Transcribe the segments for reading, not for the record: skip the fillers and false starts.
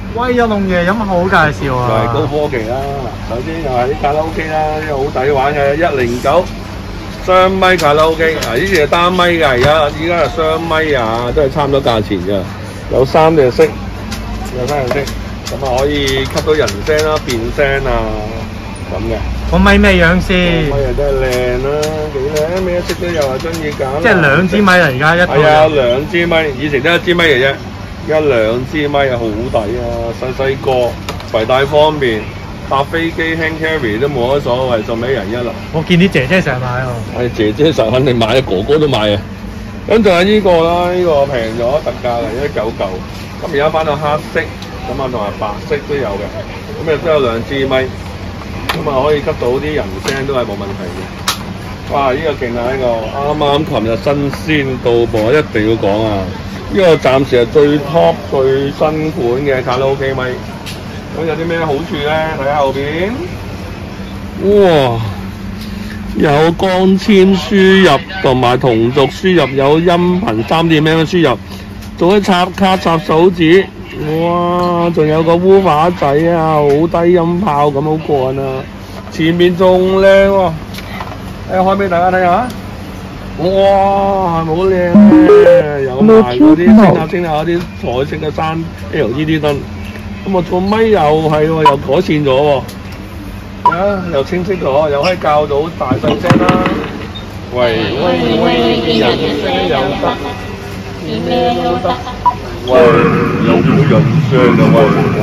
喂，有龍爺飲好介紹又係啊！ 高科技啦。嗱，首先又係啲卡拉 OK 啦，呢個好抵玩嘅109雙咪卡拉 OK。嗱，呢隻係單咪㗎，而家係雙咪啊，都係差唔多價錢㗎。有3隻色，咁啊可以吸到人聲啦、變聲啊咁嘅。 個咪咩樣先？ 咪又真係靚啦，幾靚，咩色都有啊，中意揀。 即係2支咪嚟，而家一套。 係啊，2支咪，以前得1支咪嘅啫。而家2支咪啊，好抵啊！細個攜帶方便，搭飛機 hand carry 都冇乜所謂，送俾人一啦。 我見啲姐姐成日買喎。 係姐姐實肯定買，哥哥都買啊！咁仲有呢個啦，呢個平咗特價嘅199，咁而家翻到黑色，咁啊同埋白色都有嘅，咁亦都有2支咪，咁啊可以吸到啲人聲都係冇問題嘅。哇！呢個勁啊！呢個啱琴日新鮮到貨，一定要講啊！呢個暫時係最 top 最新款嘅卡拉 OK 咪，咁有啲咩好處咧？睇下後邊，哇！有光纖輸入同埋同軸輸入，有音頻3.0輸入，仲可以插卡插手指，哇！仲有個烏馬仔啊，好低音炮咁，好過癮啊！前面仲靚喎，開俾大家睇下。哇，係咪好靚咧？有埋嗰啲升下嗰啲彩色嘅3 LED 燈，咁啊個咪又係喎，又改善咗喎，又清晰咗，又可以校到大細聲啦。喂，人聲又得，咩都得。喂，有冇人聲啊？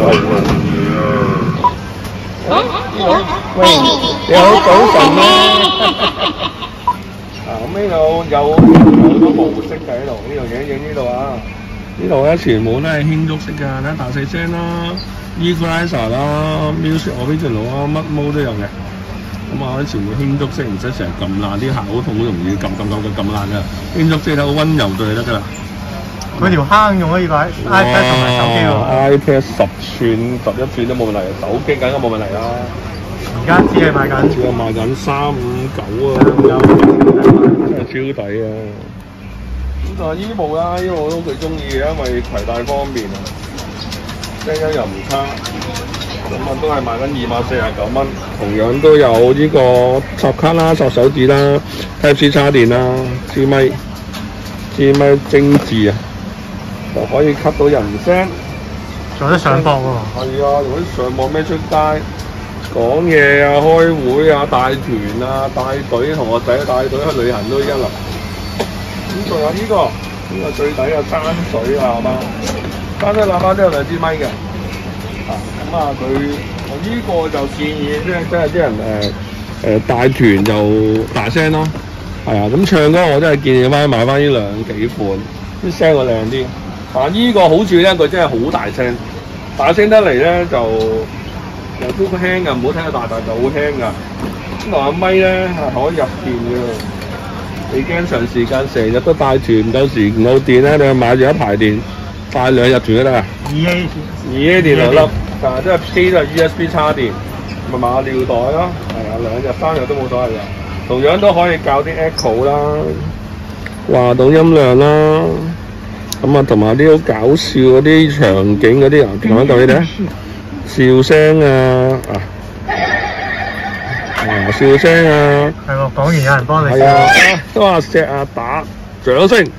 喂，你好早晨啊！咁呢度有好多模式嘅喺度，呢度影呢度啊，呢度咧全部都係輕觸式㗎，睇下大細聲啦 ，Equalizer 啦 ，Music Original 啊，乜毛都有嘅。咁啊，全部輕觸式，唔使成日撳爛，啲客好痛，好容易撳爛㗎。輕觸式睇好溫柔對就得㗎啦。 佢條坑用可以擺 iPad 同埋手機喎。 iPad 10寸、11寸都冇問題，手機梗係冇問題啦。 而家只係賣緊， 只係賣緊359啊，真係超抵啊！咁就係依部啦，依部我都幾中意嘅，因為攜帶方便啊，聲音又唔差，咁啊都係賣緊249蚊，同樣都有呢個插卡啦、插手指啦、Type-C 插電啦、支咪精緻啊，就可以吸到人聲， 仲有得上網喎。 係啊，如果上網咩出街？講嘢啊、開會啊、帶團啊、帶隊同學仔帶隊去旅行都一流。咁仲有呢個最抵嘅山水喇叭，山水喇叭都有2支咪嘅。咁佢呢個就建議即係啲人帶團就大聲咯。係啊，咁唱歌我真係建議買翻呢幾款，啲聲會靚啲。但呢個好處咧，佢真係好大聲，大聲得嚟咧就。又都輕㗎，唔好聽到大就好輕㗎。咁個咪咧係可以入電㗎，你驚長時間成日都帶團唔夠時唔夠電咧，你買住一排電，帶2日團都得啊。2A 電6粒，但係都係機都係 USB 插電，咪買尿袋咯。係啊，2日3日都冇所謂㗎。同樣都可以校啲 echo 啦，話到音量啦。咁啊，同埋啲好搞笑嗰啲場景嗰啲啊，講一講你哋啊。笑聲啊，笑聲啊， 係喎，講完有人幫你。 係啊，都話錫啊打掌聲，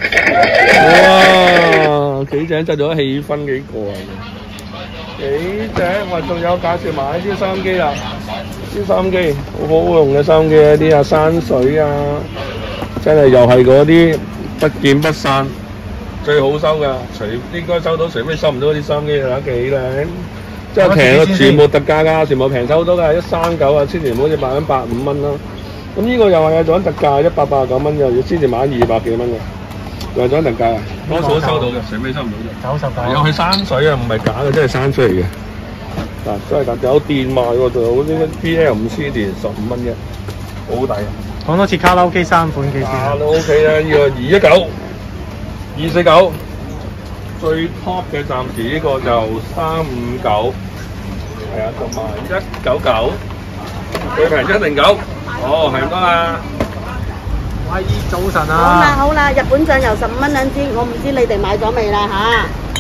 哇！幾正製咗氣氛幾過癮，幾正！喂，仲有介紹埋啲收音機啦，啲收音機好好用嘅收音機啊，啲啊山水啊，真係又係嗰啲不見不散，最好收㗎，應該收到，除非收唔到啲收音機啊，幾靚！即係平啊，全部特價㗎，全部平手好多㗎，139啊，千祈唔好似賣緊85蚊啦。咁呢個又係做緊特價，189蚊又要先至買200幾蚊嘅，又做緊特價啊！多數都收到嘅，除非收唔到啫。99。又係山水啊，唔係假嘅，真係山水嚟嘅。嗱，真係特有電賣喎，仲有啲 BL5C 電15蚊嘅，好抵。 講多次卡拉 OK 3款幾錢？ 卡拉 OK 咧，呢個219、249。最 top 嘅暫時呢個就359，係啊，同埋199，最平109，哦，係唔得啊！ 喂，早晨啊！ 好啦，日本醬油15蚊2支，我唔知你哋買咗未啦嚇。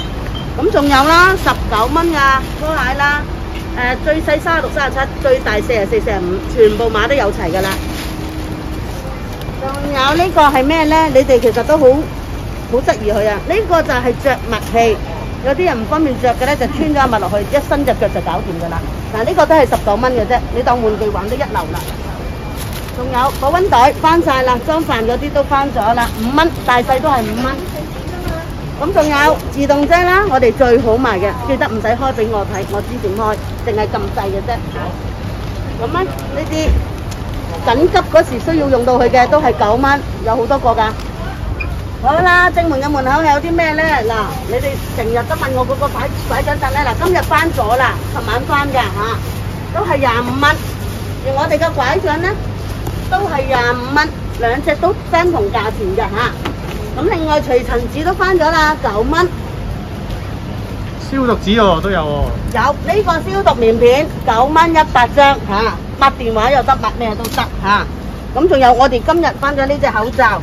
咁仲有啦，19蚊噶拖鞋啦，最細36、37，最大44、45，全部碼都有齊噶啦。仲有呢個係咩咧？你哋其實都好質疑佢啊！呢個就係着襪器，有啲人唔方便着嘅咧，就穿咗襪落去，一伸隻腳就搞掂噶啦。嗱，呢個都係19蚊嘅啫，你當玩具玩得一流啦。仲有保溫袋翻晒啦，裝飯嗰啲都翻咗啦，5蚊，大細都係5蚊。咁仲有自動遮啦，我哋最好賣嘅，記得唔使開俾我睇，我知點開，淨係撳掣嘅啫。咁咧呢啲緊急嗰時需要用到佢嘅都係9蚊，有好多個㗎。好啦，正門嘅門口有啲咩咧？嗱，你哋成日都問我嗰個擺緊陣咧，嗱，今日翻咗啦，琴晚翻㗎嚇，都係25蚊。而我哋嘅拐杖咧都係25蚊，兩隻都相同價錢嘅嚇。咁另外除塵紙都翻咗啦，9蚊。 消毒紙喎都有喎。 有呢個消毒棉片9蚊100張嚇，抹電話又得，抹咩都得嚇。咁仲有我哋今日翻咗呢隻口罩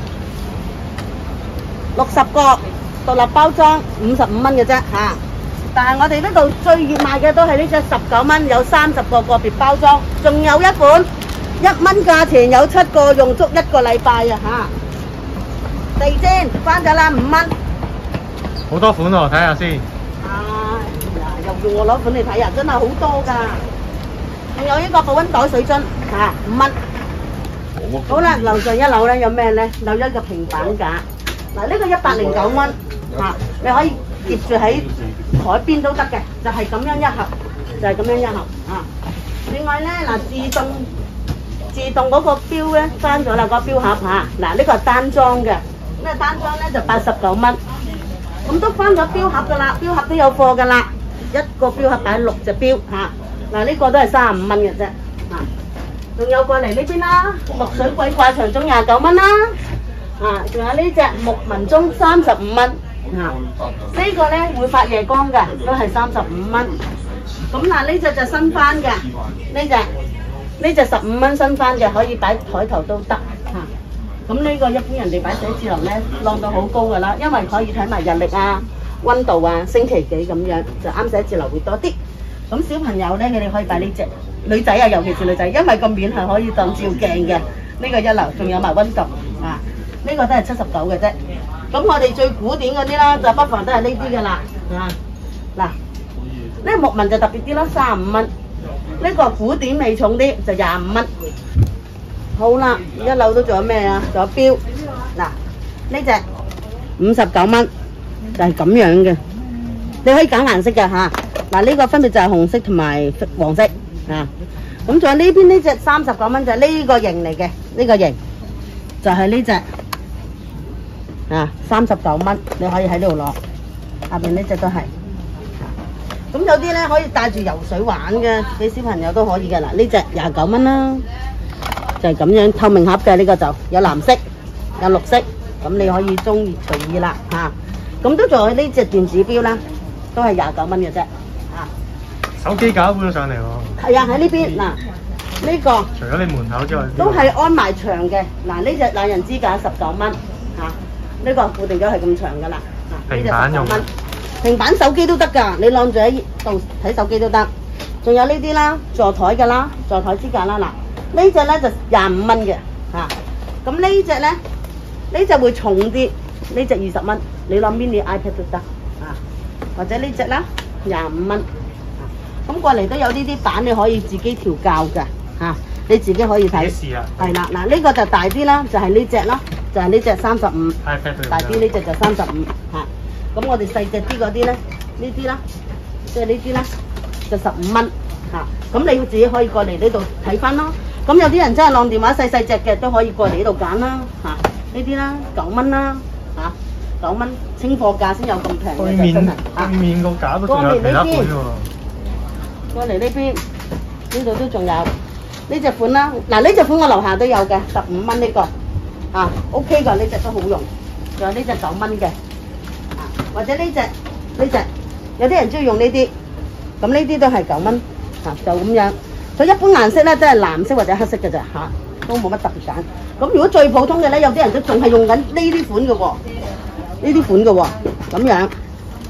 ，60個獨立包裝55蚊嘅啫嚇。但係我哋呢度最熱賣嘅都係呢隻19蚊，有30個個別包裝，仲有一款1蚊價錢有7個，用足1個禮拜啊嚇。地氈翻咗啦，5蚊。 好多款喎，睇下先。 又叫我攞款嚟睇啊，真係好多㗎。仲有一個保溫袋水樽嚇，5蚊。好啦，樓上一樓咧有咩咧？有一個平板架。嗱，呢個109蚊嚇，你可以疊住喺台邊都得嘅，就係咁樣一盒，就係咁樣一盒啊。另外咧嗱，自動嗰個錶咧翻咗啦，個錶盒嚇。嗱，呢個係單裝嘅。呢個單裝咧就89蚊，咁都翻咗錶盒噶啦，錶盒都有貨噶啦，一個錶盒擺6隻錶嚇。嗱，呢個都係35蚊嘅啫嚇。仲有過嚟呢邊啦，墨水櫃掛牆鐘29蚊啦，仲有呢隻木紋鐘35蚊嚇。呢個咧會發夜光嘅，都係35蚊。咁嗱，呢隻就新翻嘅，呢隻15蚊新翻嘅，可以擺台頭都得嚇。咁呢個一般人哋擺寫字樓咧，晾到好高㗎啦，因為可以睇埋日曆啊、溫度啊、星期幾咁樣，就啱寫字樓會多啲。咁小朋友咧，你哋可以擺呢隻，女仔啊，尤其是女仔，因為個面係可以當照鏡嘅。呢個一流，仲有埋溫度啊，呢個都係79嘅啫。咁我哋最古典嗰啲啦，就不妨都係呢啲㗎啦啊。嗱，呢個木紋就特別啲啦，35蚊。呢個古典味重啲就25蚊。好啦，一樓都仲有咩啊？仲有錶，嗱呢隻59蚊，就係咁樣嘅，你可以揀顏色嘅嚇。嗱呢個分別就係紅色同埋黃色啊。咁仲有呢邊呢隻39蚊就係呢個型嚟嘅，呢個型就係呢隻啊39蚊，你可以喺呢度攞。下邊呢隻都係。咁有啲咧可以帶住游水玩嘅，俾小朋友都可以嘅。嗱呢隻29蚊啦。就係咁樣透明盒嘅，呢個就有藍色有綠色，咁你可以中意隨意啦嚇。咁都仲有呢隻電子錶啦，都係29蚊嘅啫嚇。 手機架搬咗上嚟喎。 係啊，喺呢邊嗱，呢個除咗你門口之外， 都係安埋牆嘅。嗱，呢隻懶人支架19蚊嚇，呢個固定咗係咁長噶啦嚇。 平板用。 平板手機都得㗎，你晾住喺度睇手機都得。仲有呢啲啦，座台㗎啦，座台支架啦嗱。呢隻咧就25蚊嘅嚇，咁呢隻咧，呢隻會重啲，呢隻20蚊，你攞 mini iPad 都得啊，或者呢隻啦25蚊，咁過嚟都有呢啲板你可以自己調校嘅嚇，你自己可以睇。 試啊！ 係啦，嗱呢個就大啲啦，就係呢隻啦，就係呢隻35，大啲呢隻就35嚇，咁我哋細隻啲嗰啲咧，呢啲啦，即係呢啲啦，就15蚊嚇，咁你自己可以過嚟呢度睇翻咯。咁有啲人真係晾電話細隻嘅，都可以過嚟呢度揀啦嚇。呢啲啦9蚊啦嚇，9蚊清貨價先有咁平嘅真係。 對面個架都仲有其他款喎。 過嚟呢邊，呢度都仲有呢隻款啦。嗱呢隻款我樓下都有嘅，15蚊呢個啊 ，OK 㗎，呢隻都好用。仲有呢隻9蚊嘅啊，或者呢隻，有啲人中意用呢啲，咁呢啲都係9蚊嚇，就咁樣。佢一般顏色咧，都係藍色或者黑色嘅咋嚇，都冇乜特別揀。咁如果最普通嘅咧，有啲人都仲係用緊呢啲款嘅喎，呢啲款嘅喎，咁樣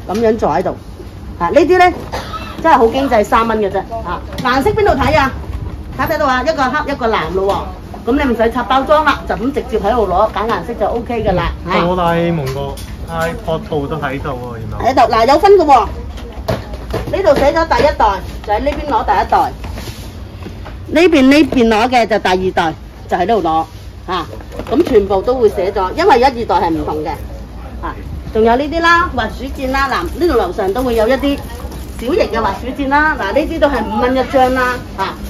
咁樣坐喺度。呢啲咧真係好經濟，3蚊嘅啫。顏色邊度睇啊？睇到啊，一個黑一個藍咯喎。咁你唔使拆包裝啦，就咁直接喺度攞揀顏色就 O K 㗎啦。 哆啦 A 夢個 iPod 套都喺度喎，原來。 喺度嗱有分嘅喎，呢度寫咗第一代，就喺呢邊攞第一代。呢邊攞嘅就第二代，就喺呢度攞咁全部都會寫咗，因為1、2代係唔同嘅仲有呢啲啦，滑鼠墊啦，嗱呢度樓上都會有一啲小型嘅滑鼠墊啦，嗱呢啲都係5蚊一張啦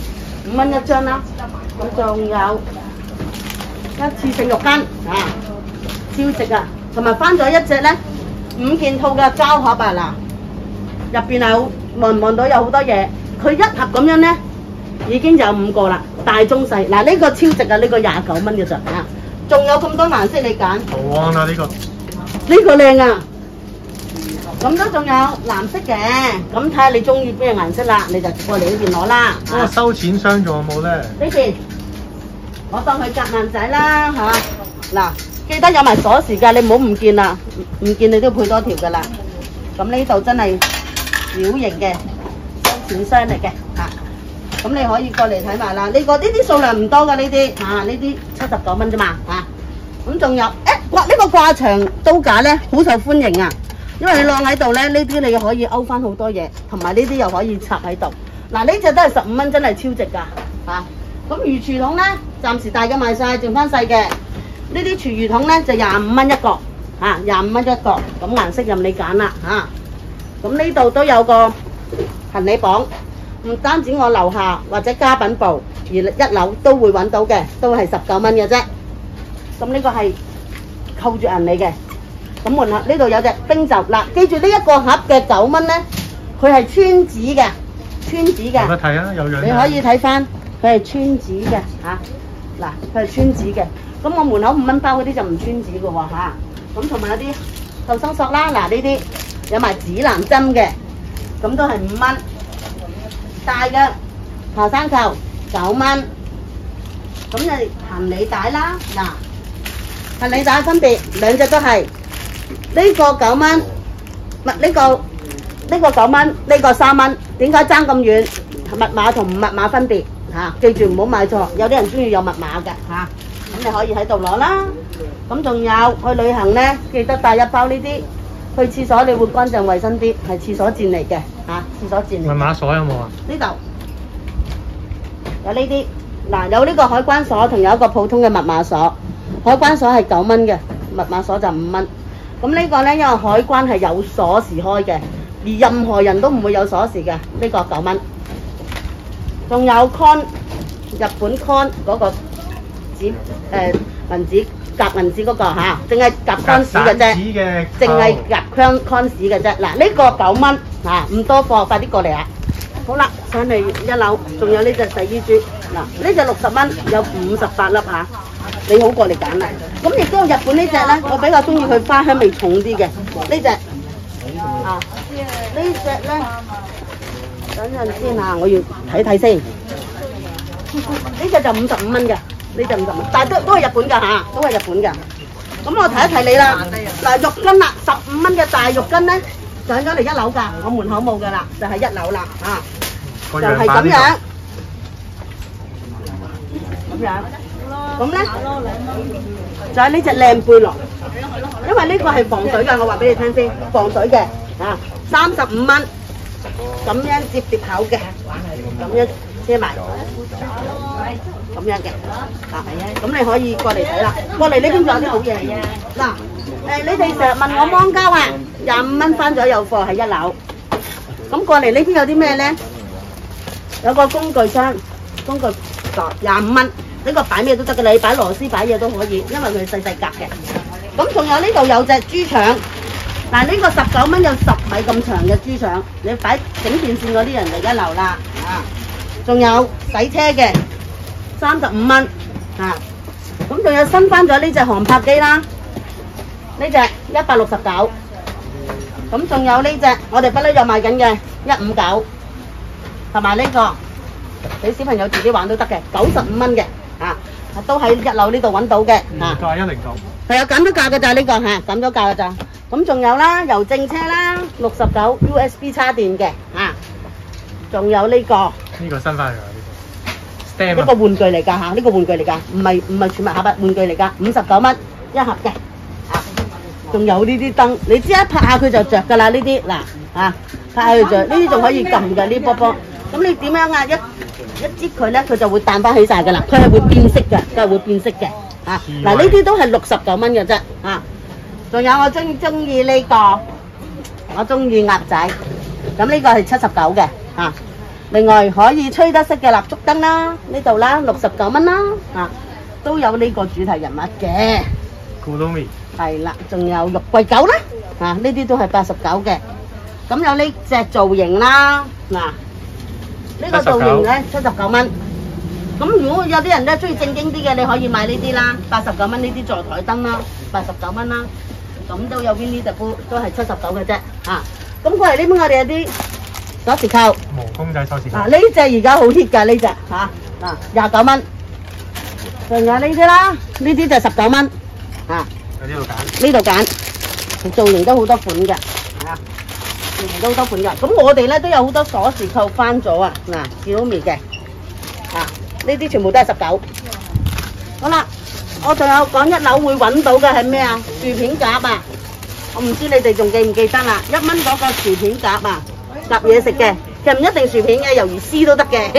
5蚊一張啦，咁仲有一次性浴巾超值啊，同埋翻咗一隻咧5件套嘅膠盒啊，嗱入邊有望到有好多嘢，佢一盒咁樣咧。已經有5個啦，大中細。嗱呢個超值啊，呢個29蚊嘅咋仲有咁多顏色你揀。 好啊，呢個。 呢個靚啊！咁都仲有藍色嘅，咁睇下你中意邊個顏色啦，你就過嚟呢邊攞啦。 嗰個收錢箱仲有冇咧？ 呢邊我當佢夾萬仔啦嗱，記得有埋鎖匙㗎，你唔好唔見啦，唔見你都要配多條㗎啦。咁呢度真係小型嘅收錢箱嚟嘅咁你可以過嚟睇埋啦，呢啲數量唔多㗎，呢啲79蚊啫嘛咁仲有呢個掛牆刀架咧，好受歡迎啊！因為你晾喺度咧，呢啲你可以勾翻好多嘢，同埋呢啲又可以插喺度。嗱呢隻都係15蚊，真係超值㗎咁魚廚桶咧，暫時大嘅賣晒，剩翻細嘅。呢啲廚餘桶咧就25蚊一個25蚊一個，咁顏色任你揀啦咁呢度都有個行李磅。唔單止我樓下或者家品部，而1樓都會揾到嘅，都係19蚊嘅啫。咁呢個係扣住銀嚟嘅。咁門口呢度有隻冰袖嗱，記住呢一個盒嘅9蚊咧，佢係穿紙嘅，穿紙嘅。有得睇啊，有樣。你可以睇翻，佢係穿紙嘅嗱，佢係穿紙嘅。咁我門口5蚊包嗰啲就唔穿紙嘅喎咁同埋有啲救生索啦，嗱呢啲有埋指南針嘅，咁都係5蚊。大嘅爬山扣9蚊，咁就行李帶啦。嗱，行李帶分別兩隻都係呢個9蚊，唔係呢個9蚊，呢個3蚊。點解爭咁遠？密碼同唔密碼分別記住唔好買錯。有啲人中意有密碼嘅咁你可以喺度攞啦。咁仲有去旅行咧，記得帶一包呢啲。去廁所你會乾淨衞生啲，係廁所墊嚟嘅廁所墊嚟。密碼鎖有冇啊？呢度有呢啲嗱，有呢個海關鎖，同有一個普通嘅密碼鎖。海關鎖係9蚊嘅，密碼鎖就5蚊。咁呢個咧，因為海關係有鎖匙開嘅，而任何人都唔會有鎖匙嘅。呢個9蚊。仲有 con 日本 con 嗰個紙銀紙。夾銀紙嗰個淨係夾 con 紙嘅啫，淨係夾 con 紙嘅啫。嗱呢個9蚊唔多貨，快啲過嚟啦！好啦，上嚟1樓，仲有呢隻洗衣珠。嗱呢隻60蚊，有58粒你好過嚟揀啦。咁亦都有日本呢隻咧，我比較中意佢花香味重啲嘅呢隻呢隻咧，等陣先我要睇睇先。呢隻就55蚊嘅。呢就50蚊，但係都係日本㗎都係日本㗎。咁我提一提你啦，嗱浴巾啦，15蚊嘅大浴巾咧，上咗嚟1樓㗎，我門口冇㗎啦，就係1樓啦就係咁樣，咁咧就係呢隻靚背囊，因為呢個係防水㗎，我話俾你聽先，防水嘅35蚊，咁樣摺口嘅，咁樣遮埋。咁樣嘅咁你可以過嚟睇啦。過嚟呢邊仲有啲好嘢嗱你哋成日問我芒膠25蚊翻咗有貨喺1樓。咁過嚟呢邊有啲咩咧？有個工具箱，工具袋25蚊，呢個擺咩都得嘅，你擺螺絲擺嘢都可以，因為佢細細格嘅。咁仲有呢度有隻豬腸，嗱呢個19蚊有10米咁長嘅豬腸，你擺整電線嗰啲人就1樓啦仲有洗車嘅。35蚊咁仲有新翻咗呢隻航拍機啦，呢隻169，咁仲有呢隻我哋不嬲有賣緊嘅159，同埋呢個俾小朋友自己玩都得嘅95蚊嘅都喺1樓呢度揾到嘅價109，係有減咗價嘅咋呢個減咗價嘅咋。 咁仲有啦，郵政車啦，69 USB 插電嘅啊，仲有呢個呢個新翻嚟㗎呢個 ，STEM 呢個玩具嚟㗎嚇，呢個玩具嚟㗎，唔係儲物盒啊，玩具嚟㗎，59蚊一盒嘅啊，仲有呢啲燈，你知一拍下佢就着㗎啦，呢啲嗱啊，拍下佢着，呢啲仲可以撳㗎呢波波，咁你點樣啊？一擠佢咧，佢就會彈翻起晒㗎啦，佢係會變色嘅，佢係會變色嘅啊，嗱呢啲都係69蚊嘅啫啊。仲有我中意呢個，我中意鴨仔，咁呢個係79嘅嚇。另外可以吹得熄嘅蠟燭燈啦，呢度啦69蚊啦嚇，都有呢個主題人物嘅。 Kuromi 係啦，仲有肉桂狗啦嚇，呢啲都係89嘅。咁有呢隻造型啦，嗱呢個造型咧79蚊。咁如果有啲人咧中意正經啲嘅，你可以買呢啲啦，89蚊呢啲座台燈啦，89蚊啦。咁都有邊呢隻杯都係79嘅啫嚇。咁過嚟呢邊我哋有啲鎖匙扣， 毛公仔鎖匙扣。 嗱呢隻而家好 hit 㗎呢隻嚇，嗱29蚊。仲有呢啲啦，呢啲就19蚊嚇。 喺呢度揀。 呢度揀，造型都好多款嘅嚇，造型都好多款嘅。咁我哋咧都有好多鎖匙扣翻咗啊，嗱 Xiaomi 嘅嚇，呢啲全部都係19。好啦。我仲有講一樓會揾到嘅係咩啊？薯片夾啊！我唔知你哋仲記唔記得啦？1蚊嗰個薯片夾啊，夾嘢食嘅，其實唔一定薯片嘅，魷魚絲都得嘅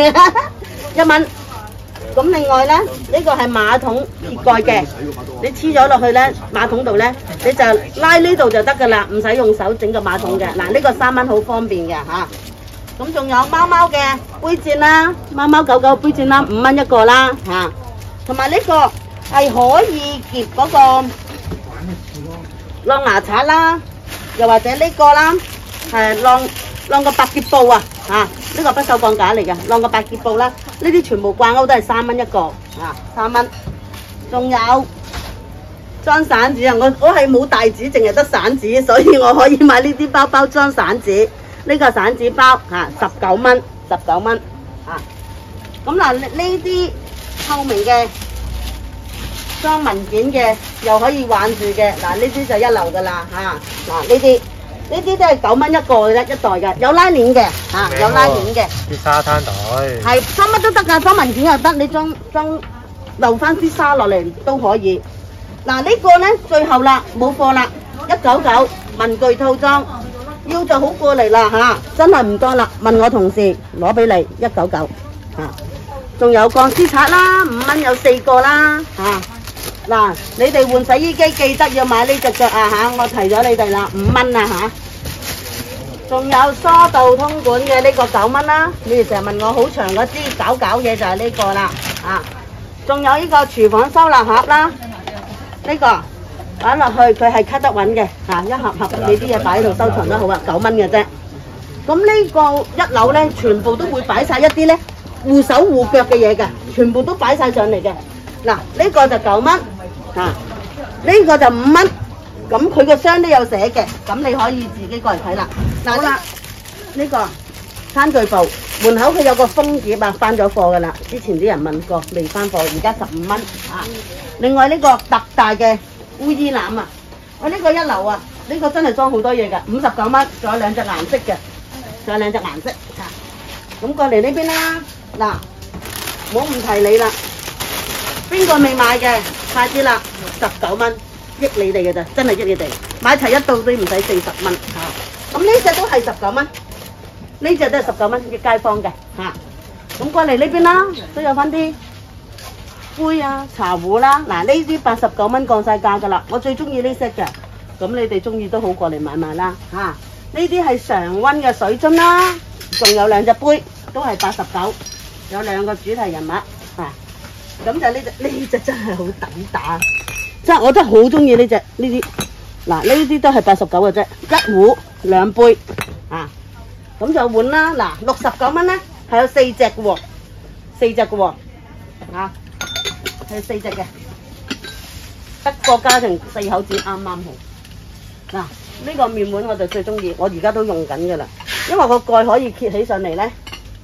，1蚊。咁另外咧，呢個係馬桶鐵蓋嘅，你黐咗落去咧馬桶度咧，你就拉呢度就得㗎啦，唔使用手整個馬桶嘅。嗱，呢個3蚊好方便嘅嚇。咁仲有貓貓嘅杯墊啦，貓貓狗狗杯墊啦，5蚊一個啦嚇，同埋呢個。係可以夾嗰個晾牙刷啦，又或者呢個啦，係晾個百潔布啊，呢個不鏽鋼架嚟嘅，晾個百潔布啦，呢啲全部掛鈎都係3蚊一個，3蚊。仲有裝散紙啊，我係冇大紙，淨係得散紙，所以我可以買呢啲包包裝散紙。呢個散紙包19蚊，19蚊咁嗱呢啲透明嘅。裝文件嘅又可以玩住嘅，嗱呢啲就一流噶啦嚇，嗱呢啲都係9蚊一個嘅啫，一袋嘅，有拉鏈嘅嚇，有拉鏈嘅。 啲沙灘袋。 係裝乜都得㗎，裝文件又得，你裝留翻啲沙落嚟都可以。嗱呢個咧最後啦，冇貨啦，199文具套裝，要就好過嚟啦嚇，真係唔多啦，問我同事攞俾你199嚇，仲有鋼絲刷啦，5蚊有4個啦嚇。嗱，你哋換洗衣機記得要買呢隻腳啊嚇，我提咗你哋啦，5蚊啊嚇。仲有疏導通管嘅呢個9蚊啦，你哋成日問我好長嗰支搞嘢就係呢個啦啊。仲有呢個廚房收納盒啦，呢個擺落去佢係卡得穩嘅嚇，一盒盒你啲嘢擺喺度收藏得好啊，9蚊嘅啫。咁呢個一樓咧，全部都會擺晒一啲咧護手護腳嘅嘢嘅，全部都擺晒上嚟嘅。嗱，呢個就9蚊。呢個就5蚊，咁佢個箱都有寫嘅，咁你可以自己過嚟睇啦。嗱，好啦，呢個餐具部門口佢有個封碟啊，翻咗貨噶啦，之前啲人問過未翻貨，而家15蚊啊。另外呢個特大嘅烏衣籃啊，我呢個一樓啊，呢個真係裝好多嘢㗎，59蚊，仲有2隻顏色嘅，仲有2隻顏色嚇。咁過嚟呢邊啦，嗱，我唔提你啦。邊個未買嘅？快啲啦！19蚊，益你哋嘅咋，真係益你哋。買齊一到都唔使40蚊嚇。咁呢隻都係19蚊，呢隻都係19蚊，益街坊嘅嚇。咁過嚟呢邊啦，都有翻啲杯啊、茶壺啦。嗱，呢啲89蚊降晒價㗎啦。我最中意呢 set 嘅，咁你哋中意都好過嚟買埋啦嚇。呢啲係常溫嘅水樽啦，仲有2隻杯，都係89，有2個主題人物嚇。咁就呢隻真係好抵打，即係我真係好中意呢隻呢啲。嗱，呢啲都係89嘅啫，一壺2杯啊。咁就碗啦，嗱69蚊咧係有4隻嘅喎，4隻嘅喎啊，係4隻嘅，一個家庭4口子啱啱好。嗱，呢個麵碗我就最中意，我而家都用緊嘅啦，因為個蓋可以揭起上嚟咧，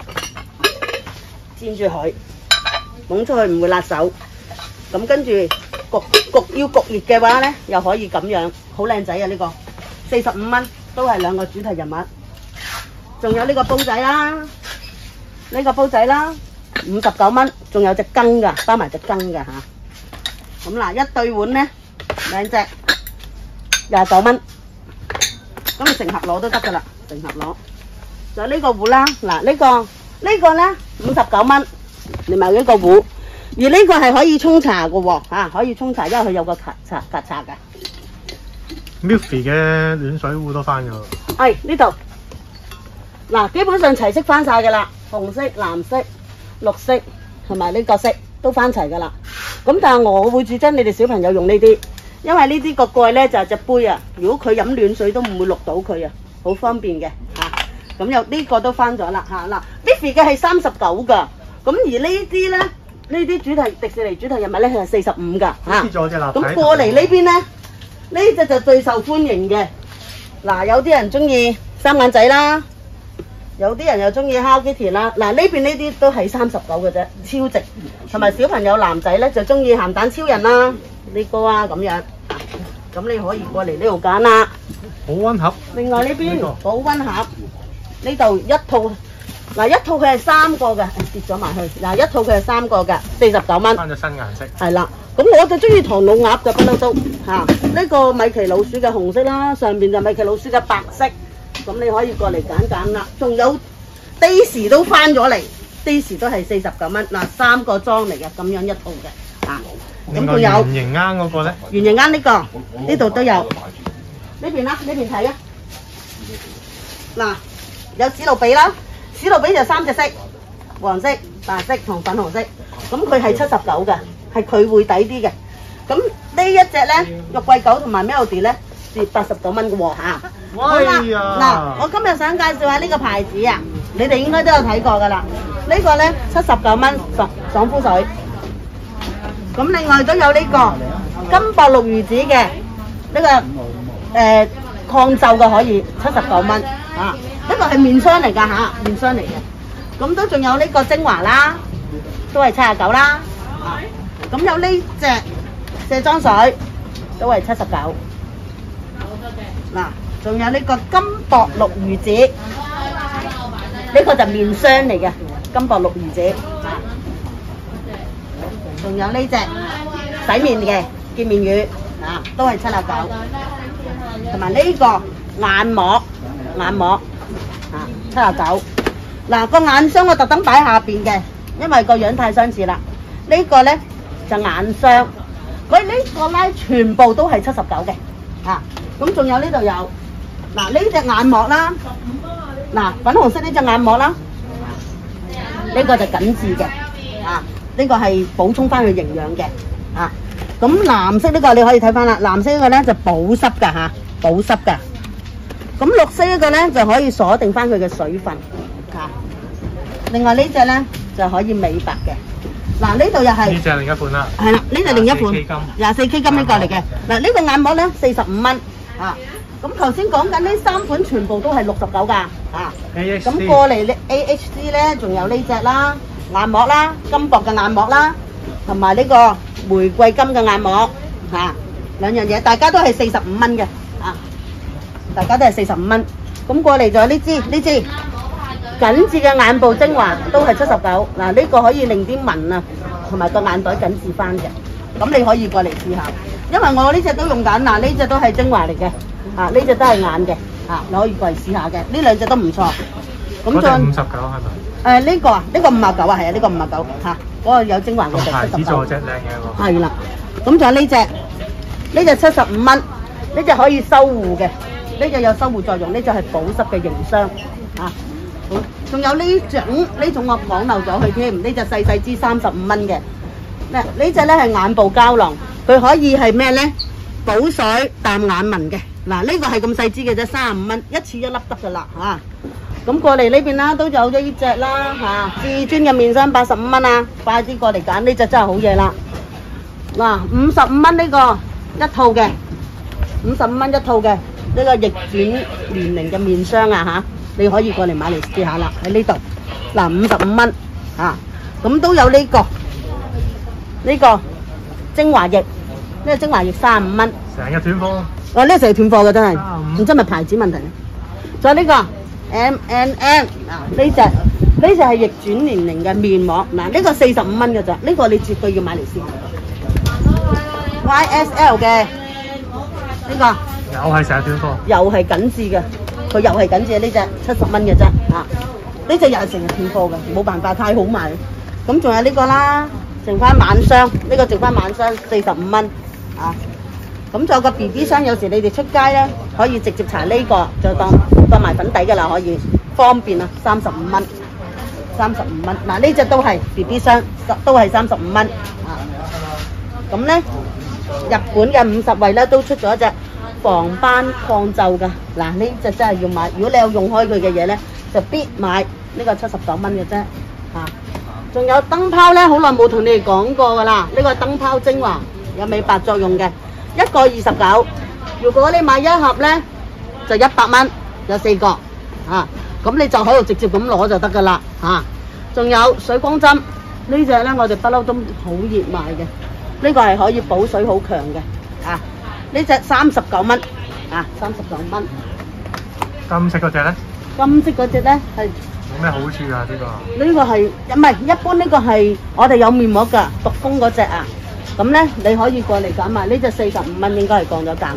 煎住佢。捧出去唔會辣手，咁跟住焗要焗熱嘅話咧，又可以咁樣，好靚仔啊呢個 45蚊，都係兩個主題人物。仲有呢個煲仔啦，呢個煲仔啦，59蚊，仲有隻羹㗎，包埋隻羹㗎嚇。咁嗱，一對碗咧兩隻29蚊，咁你成盒攞都得㗎啦，成盒攞。仲有呢個壺啦，嗱呢個咧59蚊，連埋呢個壺。而呢個係可以沖茶嘅喎，嚇可以沖茶，因為佢有個夾茶嘅。 Milky 嘅暖水壺都翻咗。 係呢度，嗱基本上齊色翻晒㗎啦，紅色、藍色、綠色同埋呢個色都翻齊㗎啦。咁但係我會主張你哋小朋友用呢啲，因為呢啲個蓋咧就係隻杯啊，如果佢飲暖水都唔會淥到佢啊，好方便嘅嚇。咁有呢個都翻咗啦嚇嗱 ，Milky 嘅係39㗎，咁而呢啲咧。呢啲迪士尼主題人物咧係45㗎嚇，咁過嚟呢邊咧，呢隻就最受歡迎嘅。嗱，有啲人中意三眼仔啦，有啲人又中意 Hello Kitty 啦。嗱，呢邊呢啲都係39嘅啫，超值。同埋小朋友男仔咧就中意鹹蛋超人啦，呢個啊咁樣。咁你可以過嚟呢度揀啦。 保溫盒。另外呢邊保溫盒，呢度一套。嗱，一套佢係3個嘅，跌咗埋去。嗱，一套佢係3個嘅，49蚊。翻咗新顏色。係啦，咁我就中意唐老鴨嘅不嬲都嚇。呢個米奇老鼠嘅紅色啦，上邊就米奇老鼠嘅白色。咁你可以過嚟揀揀啦。仲有 Daisy 都翻咗嚟 ，Daisy 都係49蚊。嗱，3個裝嚟嘅，咁樣一套嘅嚇。咁仲有圓形罌嗰個咧？ 圓形罌呢個，呢度都有。呢邊啦，呢邊睇啊。嗱，有史努比啦。史努比就3隻色，黃色、白色同粉紅色，咁佢係79嘅，係佢會抵啲嘅。咁呢一隻咧，肉桂狗同埋 Melody 咧，是89蚊嘅喎嚇。好啦，嗱，我今日想介紹下呢個牌子啊，你哋應該都有睇過㗎啦。呢個咧79蚊爽膚水。咁另外都有呢個金箔綠魚子嘅呢個抗皺嘅可以79蚊嚇。呢個係面霜嚟㗎嚇，面霜嚟嘅。咁都仲有呢個精華啦，都係79啦。咁有呢隻卸妝水，都係79。嗱，仲有呢個金箔綠魚子，呢個就面霜嚟嘅，金箔綠魚子。仲有呢隻洗面嘅潔面乳，都係79。同埋呢個眼膜。79。嗱，個眼霜我特登擺下邊嘅，因為個樣太相似啦。呢個咧就眼霜，佢呢個咧全部都係79嘅。咁仲有呢度有，嗱呢隻眼膜啦，嗱粉紅色呢隻眼膜啦，呢個就緊緻嘅，呢個係補充翻佢營養嘅。咁藍色呢個你可以睇翻啦，藍色呢個咧就保濕㗎嚇，保濕㗎。咁綠色呢個咧就可以鎖定翻佢嘅水分嚇。另外呢隻咧就可以美白嘅。嗱呢度又係呢隻另一款啦。 係啦，呢隻另一款24K 金呢個嚟嘅。嗱呢個眼膜咧45蚊嚇。咁頭先講緊呢3款全部都係69㗎嚇。咁過嚟呢 AHC 咧仲有呢隻啦，眼膜啦，金箔嘅眼膜啦，同埋呢個玫瑰金嘅眼膜嚇，兩樣嘢大家都係45蚊嘅嚇。大家都係45蚊，咁過嚟仲有呢支緊緻嘅眼部精華，都係79。嗱呢個可以令啲紋啊同埋個眼袋緊緻翻嘅，咁你可以過嚟試下。因為我呢隻都用緊，嗱呢隻都係精華嚟嘅，呢隻都係眼嘅，你可以過嚟試下嘅，呢兩隻都唔錯。咁再 59係咪？ 呢個啊，呢個59啊，係啊，呢個59嚇，嗰個有精華嘅就79。 牌子做隻靚嘢喎。 係啦，咁仲有呢隻75蚊，呢隻可以修護嘅。呢隻有修護作用，呢隻係保濕嘅凝霜好，仲有呢種我講漏咗佢添，呢隻細支35蚊嘅。呢隻咧係眼部膠囊，佢可以係咩咧？補水淡眼紋嘅。嗱呢個係咁細支嘅啫，35蚊，一次一粒得噶啦嚇。咁過嚟呢邊啦，都有咗呢隻啦至尊嘅面霜85蚊啊，快啲過嚟揀呢隻真係好嘢啦。嗱55蚊呢個一套嘅，55蚊一套嘅。呢個逆轉年齡嘅面霜你可以過嚟買嚟試下啦，喺呢度。嗱55蚊咁都有呢個精華液，呢個精華液35蚊。 成日斷貨。 哇！呢成日斷貨嘅真係， 35 唔知係咪牌子問題？仲有呢個 M&M 嗱，呢隻係逆轉年齡嘅面膜嗱，呢個45蚊嘅咋，呢個你絕對要買嚟試。YSL 嘅呢個又係成日斷貨， 又係緊緻嘅，佢又係緊緻呢隻70蚊嘅啫嚇，呢隻又係成日斷貨嘅，冇辦法太好賣。咁仲有呢個啦，剩翻晚霜，呢個剩翻晚霜45蚊啊。咁仲有個 BB 霜，有時你哋出街咧可以直接搽呢個，就當埋粉底㗎啦，可以方便啊，35蚊，35蚊。嗱呢隻都係 BB 霜，都係35蚊啊。咁咧日本嘅50惠咧都出咗一隻防斑抗皺㗎，嗱呢隻真係要買。如果你有用開佢嘅嘢咧，就必買呢個79蚊嘅啫嚇。仲有燈泡咧，好耐冇同你哋講過㗎啦，呢個燈泡精華有美白作用嘅。一個29，如果你買一盒咧就100蚊，有4個啊，咁你就喺度直接咁攞就得噶啦嚇。仲有水光針呢隻咧，我哋不嬲都好熱賣嘅，呢個係可以補水好強嘅啊。呢隻39蚊啊，39蚊。 金色嗰隻咧？ 金色嗰隻咧係冇咩好處啊？呢個？ 呢個係唔係一般？呢個係我哋有面膜㗎，毒風嗰隻啊。咁咧，你可以過嚟揀埋呢隻45蚊，應該係降咗價。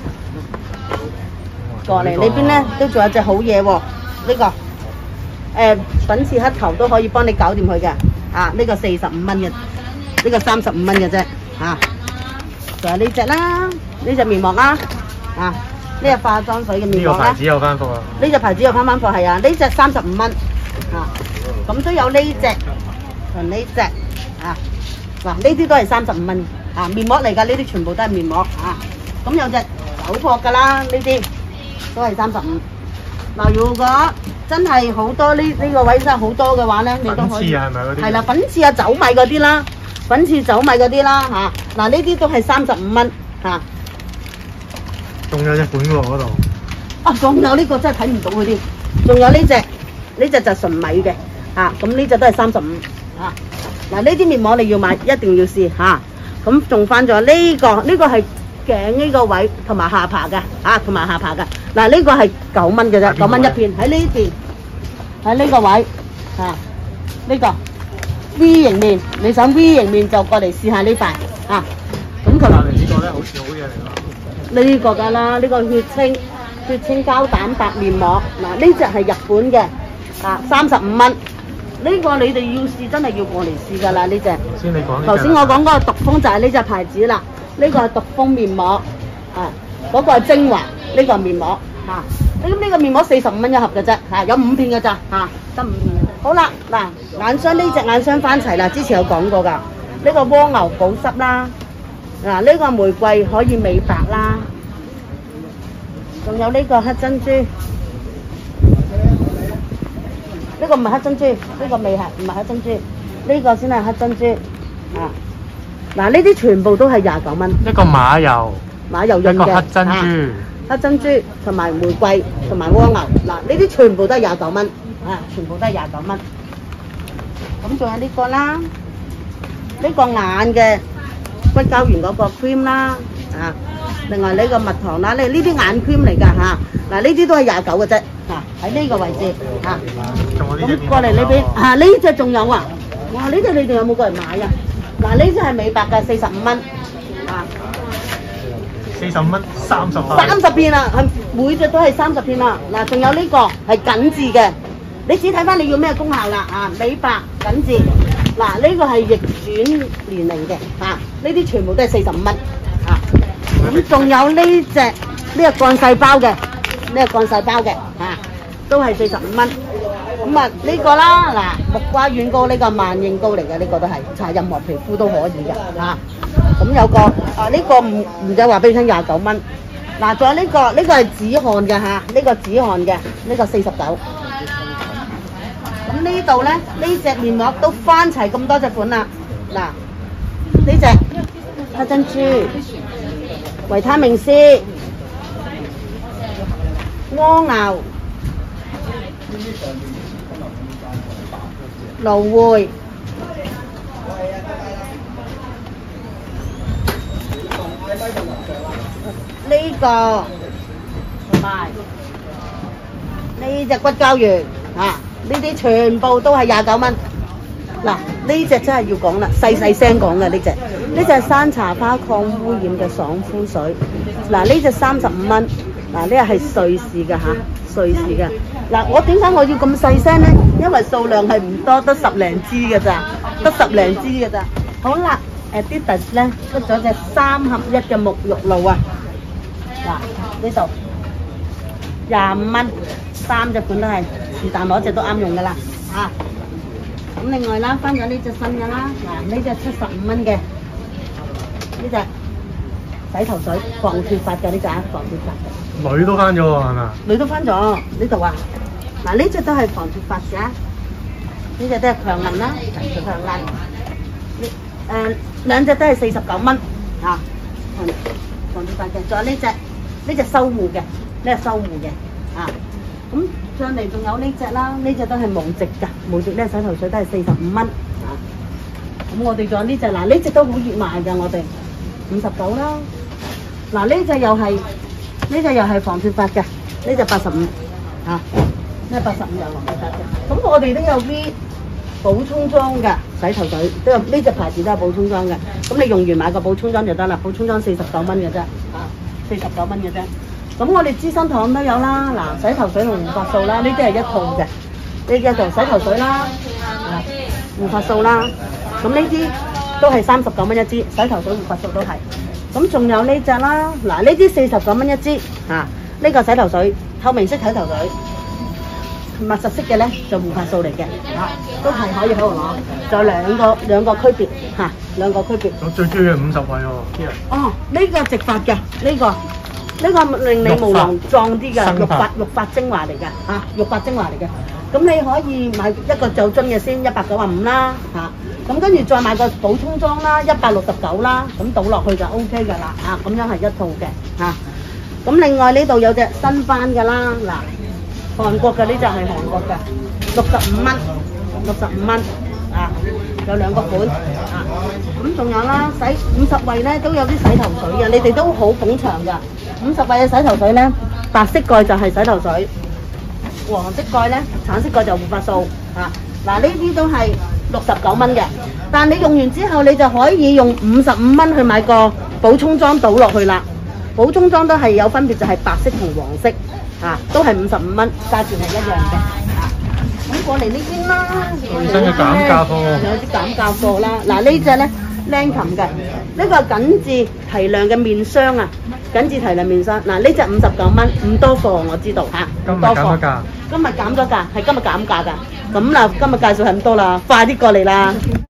過嚟呢邊咧都仲有隻好嘢喎，呢個粉刺黑頭都可以幫你搞掂佢嘅啊！呢個45蚊嘅，呢個35蚊嘅啫啊！仲有呢隻啦，呢隻面膜啦啊！呢隻化妝水嘅面膜啦。呢個牌子有翻貨啊！呢隻牌子有翻貨係啊！呢隻35蚊啊！咁都有呢隻同呢隻啊！嗱，呢啲都係35蚊啊，面膜嚟㗎，呢啲全部都係面膜啊。咁有隻手撲㗎啦，呢啲都係35。嗱，如果真係好多呢個位真係好多嘅話咧，你都可以。粉刺啊，係咪嗰啲？係啦，粉刺啊、酒米嗰啲啦，粉刺酒米嗰啲啦嚇。嗱，呢啲都係35蚊嚇。仲有隻款喎嗰度。啊，仲有呢個真係睇唔到佢添。仲有呢隻就純米嘅嚇，咁呢隻都係35嚇。嗱，呢啲面膜你要買，一定要試嚇。咁仲翻咗呢個係頸呢個位同埋下巴嘅啊，同埋下巴嘅。嗱，呢個係9蚊嘅啫，9蚊一片喺呢邊，喺呢個位啊，呢個 V 型面，你想 V 型面就過嚟試下呢塊啊。咁佢呢個咧好似好嘢嚟㗎。呢個㗎啦，呢個血清膠蛋白面膜，嗱呢隻係日本嘅啊，35蚊。呢個你哋要試，真係要過嚟試㗎啦！呢隻頭先我講嗰個毒風就係呢隻牌子啦。呢個係毒風面膜啊，嗰個係精華，呢個係面膜嚇。咁呢個面膜45蚊一盒嘅啫嚇，有5片嘅咋嚇，得5片。好啦，嗱眼霜呢隻眼霜翻齊啦，之前有講過㗎。呢個蝸牛保濕啦，嗱呢個玫瑰可以美白啦，仲有呢個黑珍珠。呢個唔係黑珍珠，呢個未係唔係黑珍珠，呢個先係黑珍珠啊！嗱，呢啲全部都係29蚊。一個馬油潤嘅，一個黑珍珠，黑珍珠同埋玫瑰同埋蝸牛，嗱呢啲全部都係29蚊啊！全部都係29蚊。咁仲有呢個啦，呢個眼嘅骨膠原嗰個 cream 啦啊！另外呢個蜜糖啦，呢啲眼 cream 嚟㗎嚇。嗱呢啲都係29嘅啫。喺呢個位置啊，咁過嚟呢邊啊，呢隻仲有啊，哇！呢隻你哋有冇過嚟買啊？嗱，呢隻係美白嘅45蚊啊，45蚊30片啊，係每隻都係30片啦。嗱，仲有呢個係緊緻嘅，你只睇翻你要咩功效啦啊，美白緊緻。嗱，呢個係逆轉年齡嘅啊，呢啲全部都係45蚊啊。咁仲有呢隻呢個幹細胞嘅，呢個幹細胞嘅啊。都係45蚊，咁啊呢個啦，嗱木瓜軟膏呢個萬應膏嚟嘅，呢個都係搽任何皮膚都可以嘅嚇。咁有個呢個唔使話俾你聽29蚊，嗱仲有呢個係止汗嘅嚇，呢個止汗嘅呢個49。咁呢度咧呢隻面膜都翻齊咁多隻款啦，嗱呢隻黑珍珠、維他命 C、蝸牛。蘆薈、呢呢個同埋呢隻骨膠原啊，呢啲全部都係29蚊。嗱，呢隻真係要講啦，細細聲講嘅呢隻係山茶花抗污染嘅爽膚水。嗱，呢隻35蚊。嗱，呢個係瑞士嘅嚇，瑞士嘅。嗱，我點解我要咁細聲咧？因為數量係唔多，得10零支嘅咋，得10零支嘅咋。好啦，Adidas 咧出咗隻3合1嘅沐浴露啊！嗱，呢度25蚊，3隻款都係，是但攞隻都啱用噶啦嚇。咁另外啦，翻咗呢隻新嘅啦，嗱，呢隻75蚊嘅，呢隻洗頭水防脫髮嘅呢隻，防脫髮嘅。 女都翻咗喎，係咪啊？ 女都翻咗呢度啊！嗱，呢隻都係防脫髮嘅，呢隻都係強韌啦，強韌。兩隻都係49蚊啊！防脫髮嘅，仲有呢隻修護嘅，呢係修護嘅啊！咁上嚟仲有呢隻啦，呢隻都係無敵㗎，無敵呢洗頭水都係45蚊啊！咁我哋仲有呢隻，嗱呢隻都好熱賣㗎，我哋59啦。嗱呢隻又係防脫髮嘅，呢隻85嚇，呢85有防脫髮嘅。咁我哋都有啲補充裝嘅洗頭水，都有呢隻牌子都係補充裝嘅。咁你用完買個補充裝就得啦，補充裝49蚊嘅啫，嚇49蚊嘅啫。咁我哋資生堂都有啦，嗱洗頭水同護髮素啦，呢啲係一套嘅。呢隻就洗頭水啦，護髮素啦，咁呢啲都係39蚊一支，洗頭水護髮素都係。咁仲有呢隻啦，嗱呢啲49蚊一支，呢個洗頭水透明式洗頭水，密實式嘅咧就護髮素嚟嘅，都係可以喺度攞，就有兩個區別嚇，兩個區別。 我最中意50位喎，啲人。 哦，呢個直髮嘅，呢個令你毛囊壯啲嘅，育髮精華嚟嘅嚇，育髮精華嚟嘅。咁你可以買一個就樽嘅先195啦嚇。咁跟住再買個補充裝啦，169啦，咁倒落去就 O K 㗎啦，咁樣係一套嘅嚇。咁另外呢度有隻新番㗎啦，嗱，韓國嘅呢隻係韓國嘅，65蚊，有兩個款咁仲有啦，洗50位咧都有啲洗頭水嘅，你哋都好捧場㗎。50位嘅洗頭水咧，白色蓋就係洗頭水，黃色蓋咧，橙色蓋就護髮素嗱呢啲都係69蚊嘅，但你用完之後你就可以用55蚊去買個補充裝倒落去啦。補充裝都係有分別，就係白色同黃色都係55蚊，價錢係一樣嘅咁過嚟呢邊啦， 最新嘅減價貨， 有啲減價貨啦。嗱呢隻咧靚琴嘅，呢個係緊緻提亮嘅面霜啊，緊緻提亮面霜。嗱呢隻59蚊，唔多貨我知道嚇， 今日減咗價， 今日減咗價，係今日減價㗎。咁啦，今日介紹係咁多啦，快啲過嚟啦！